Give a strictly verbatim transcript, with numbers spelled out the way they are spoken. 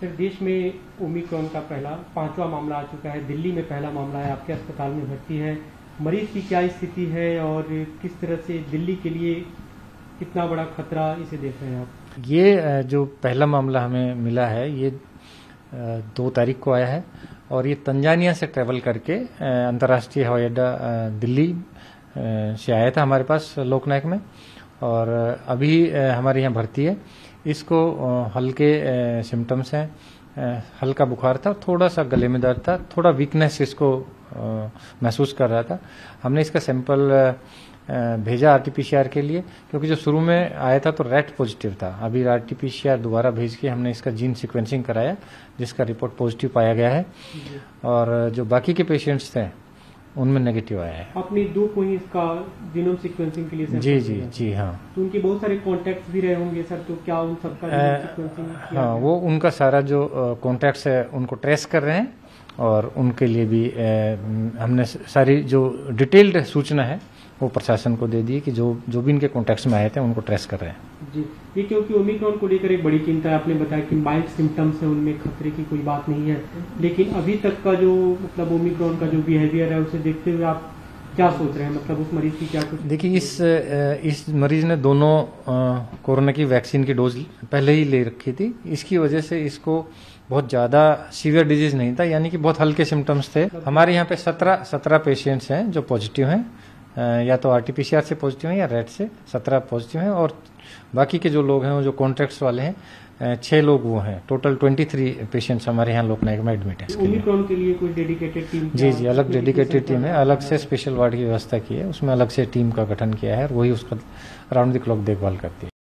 Sir, देश में Omicron का पहला पांचवा मामला आ चुका है। दिल्ली में पहला मामला है, आपके अस्पताल में भर्ती है। मरीज की क्या स्थिति है और किस तरह से दिल्ली के लिए कितना बड़ा खतरा इसे देख रहे हैं आप? ये जो पहला मामला हमें मिला है ये दो तारीख को आया है और ये तंजानिया से ट्रैवल करके अंतर्राष्ट्रीय हवाई अड्डा दिल्ली से आया था हमारे पास लोकनायक में और अभी हमारे यहाँ भर्ती है। इसको हल्के सिम्टम्स हैं, हल्का बुखार था, थोड़ा सा गले में दर्द था, थोड़ा वीकनेस इसको महसूस कर रहा था। हमने इसका सैंपल भेजा आरटीपीसीआर के लिए क्योंकि जो शुरू में आया था तो रैट पॉजिटिव था। अभी आरटीपीसीआर दोबारा भेज के हमने इसका जीन सीक्वेंसिंग कराया जिसका रिपोर्ट पॉजिटिव पाया गया है और जो बाकी के पेशेंट्स थे उनमें नेगेटिव आया है। अपनी दो को ही इसका जीनोम सीक्वेंसिंग के लिए जी जी जी हाँ। तो उनके बहुत सारे कॉन्टैक्ट्स भी रहे होंगे सर, तो क्या उन सबका जीनोम सीक्वेंसिंग? हाँ, वो उनका सारा जो कॉन्टैक्ट्स है उनको ट्रेस कर रहे हैं और उनके लिए भी ए, हमने सारी जो डिटेल्ड सूचना है वो प्रशासन को दे दी कि जो जो भी इनके कॉन्टैक्ट्स में आए थे उनको ट्रेस कर रहे हैं। जी, ये क्योंकि ओमिक्रॉन को लेकर एक बड़ी चिंता है। आपने बताया कि माइल्ड सिम्टम्स है, उनमें खतरे की कोई बात नहीं है, लेकिन अभी तक का जो मतलब ओमिक्रॉन का जो बिहेवियर है उसे देखते हुए आप क्या सोच रहे हैं? मतलब उस मरीज की क्या कुछ? देखिए, इस इस मरीज ने दोनों कोरोना की वैक्सीन की डोज पहले ही ले रखी थी। इसकी वजह से इसको बहुत ज़्यादा सीवियर डिजीज नहीं था, यानी कि बहुत हल्के सिम्टम्स थे। हमारे यहाँ पे सत्रह सत्रह पेशेंट्स हैं जो पॉजिटिव हैं, या तो आरटीपीसीआर से पॉजिटिव हैं या रैट से सत्रह पॉजिटिव हैं और बाकी के जो लोग हैं वो जो कॉन्ट्रैक्ट्स वाले हैं छह लोग वो हैं। टोटल तेईस पेशेंट्स हमारे यहाँ लोकनायक में एडमिट है। ओमिक्रॉन के लिए कोई डेडिकेटेड टीम? जी जी, अलग डेडिकेटेड टीम है, अलग से स्पेशल वार्ड की व्यवस्था की है, उसमें अलग से टीम का गठन किया है और वही उसका राउंड द क्लॉक देखभाल करती है।